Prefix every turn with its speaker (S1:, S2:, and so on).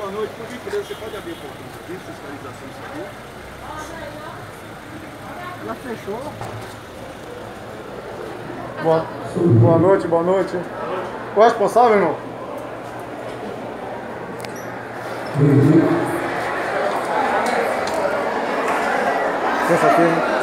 S1: boa noite. Por gentileza, você pode abrir um pouquinho aqui, fiscalização disso aqui?
S2: Ela fechou.
S3: Boa noite, boa noite. O responsável, irmão? Licença aqui, né?